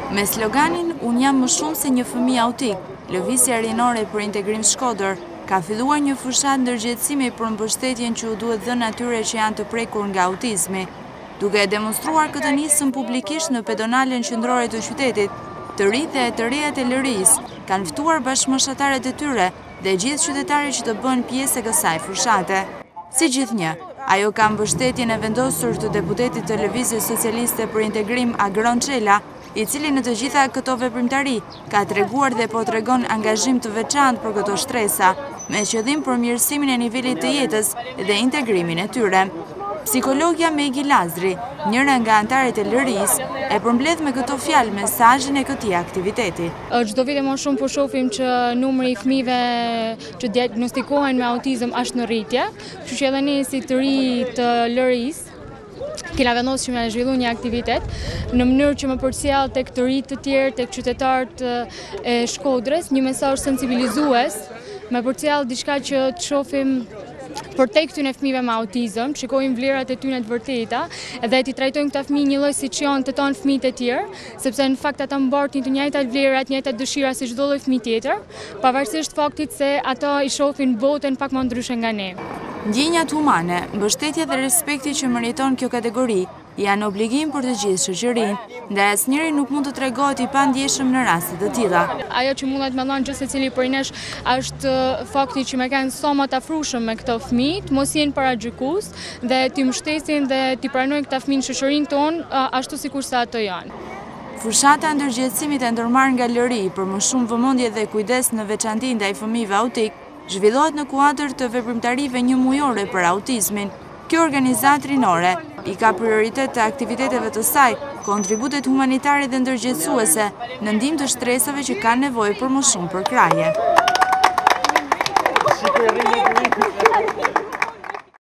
Me sloganin "Unë jam më shumë se një fëmijë autik", lëvizja rinore për integrim Shkodër ka filluar një fushat ndërgjegjësimi për mbështetjen që u duhet dhënë atyre që janë të prekur nga autizmi, duke e demonstruar këtë nisëm publikisht në pedonalen qendrore të qytetit. Të rinjtë dhe të rejat e Lërisë kanë ftuar bashkëmoshatarët e tyre dhe gjithë qytetarët që të bënë pjesë e kësaj fushate. Si gjithnjë, ajo ka mbështetjen e vendosur të deputetit të Lëvizjes Socialiste për Integrim Agron Çela, i cili në të gjitha këto veprimtari ka treguar dhe po tregon angazhim të veçantë për këto shtresa, me qëllim përmirësimin e nivelit të jetës dhe integrimin e tyre. Psikologja Megi Lazri, njëra nga antarët e Lërisë, e përmbledh me këto fjalë mesazhin e këtij aktiviteti. Çdo vit më shumë po shohim që numri i fëmijëve që diagnostikohen me autizëm është në rritje, kështu që edhe ne si të rinj të Lërisë kena vendosur që me zhvillu një aktivitet në mënyrë që më përcjell tek të rinjtë të tjerë, tek qytetarët e Shkodrës, një mesazh sensibilizues, me përcjell diçka që të shohim për te këtyne fëmijëve me autizëm, shikojmë vlerat e tyre të vërteta dhe t'i trajtojmë këta fëmijë një lloj siç janë të tonë fëmijët e tjerë, sepse në fakt ata mbartin të njëjtat vlera, të njëjtat dëshira si çdo lloj fëmijë tjetër, pavarësisht faktit se ata i shohin botën pak më ndryshe nga ne. Ndjenjat humane, mbështetja dhe respekti që meriton kjo kategori janë obligim për të gjithë shoqërinë, ndaj asnjëri nuk mund të tregohet i pandjeshëm në raste të tilla. Ajo që mundet me dhënë çdo secili prej nesh është fakti që me kanë sa më të afrueshëm me këto fëmijë, mos jenë paragjykues dhe t'i mbështesin dhe t'i pranojnë këta fëmijë në shoqërinë tonë ashtu sikur sa ato janë. Fushata ndërgjegjësimit e ndërmarrë nga Lëri për më shumë vëmendje dhe kujdes në veçanti ndaj fëmijëve autik zhvillohet në kuadër të veprimtarive një mujore për autizmin. Kjo organizatë rinore i ka prioritet të aktiviteteve të saj, kontributet humanitare dhe ndërgjegjësuese në ndihmë të shtresave që kanë nevojë për më shumë përkraje.